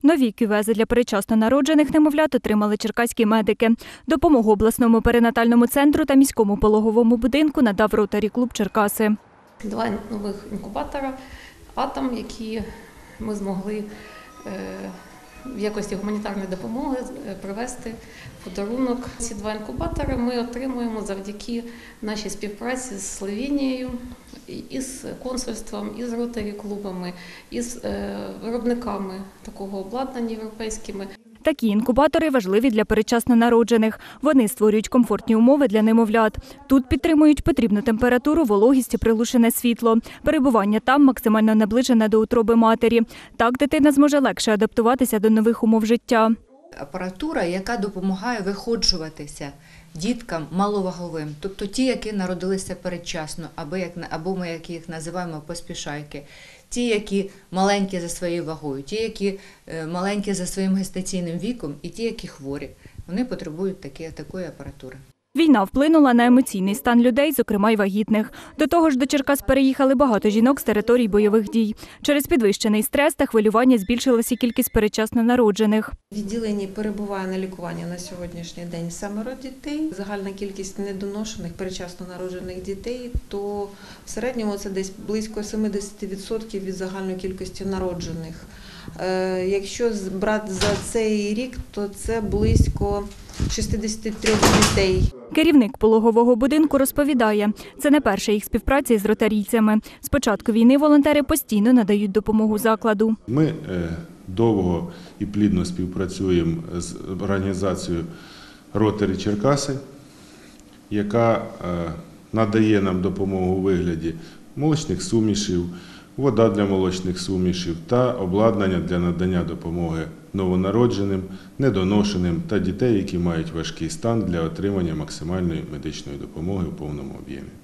Нові кювези для передчасно народжених немовлят отримали черкаські медики. Допомогу обласному перинатальному центру та міському пологовому будинку надав Ротарі клуб Черкаси. 2 нових інкубатора «Атом», які ми змогли в якості гуманітарної допомоги привезти в подарунок. Ці 2 інкубатори ми отримуємо завдяки нашій співпраці з Словенією, із консульством, із Ротарі клубами, із виробниками такого обладнання європейськими. Такі інкубатори важливі для передчасно народжених. Вони створюють комфортні умови для немовлят. Тут підтримують потрібну температуру, вологість і приглушене світло. Перебування там максимально наближене до утроби матері. Так дитина зможе легше адаптуватися до нових умов життя. Апаратура, яка допомагає виходжуватися діткам маловаговим, тобто ті, які народилися передчасно, або ми їх називаємо поспішайки, ті, які маленькі за своєю вагою, ті, які маленькі за своїм гестаційним віком, і ті, які хворі. Вони потребують такої апаратури. Війна вплинула на емоційний стан людей, зокрема й вагітних. До того ж, до Черкас переїхали багато жінок з територій бойових дій. Через підвищений стрес та хвилювання збільшилася кількість передчасно народжених. В відділенні перебуває на лікуванні на сьогоднішній день 7 дітей. Загальна кількість недоношених, передчасно народжених дітей, то в середньому це десь близько 70% від загальної кількості народжених. Якщо брати за цей рік, то це близько 63 дітей. Керівник пологового будинку розповідає, це не перша їх співпраця з ротарійцями. З початку війни волонтери постійно надають допомогу закладу. Ми довго і плідно співпрацюємо з організацією Ротарі Черкаси, яка надає нам допомогу у вигляді молочних сумішів, вода для молочних сумішів та обладнання для надання допомоги новонародженим, недоношеним та дітей, які мають важкий стан, для отримання максимальної медичної допомоги у повному об'ємі.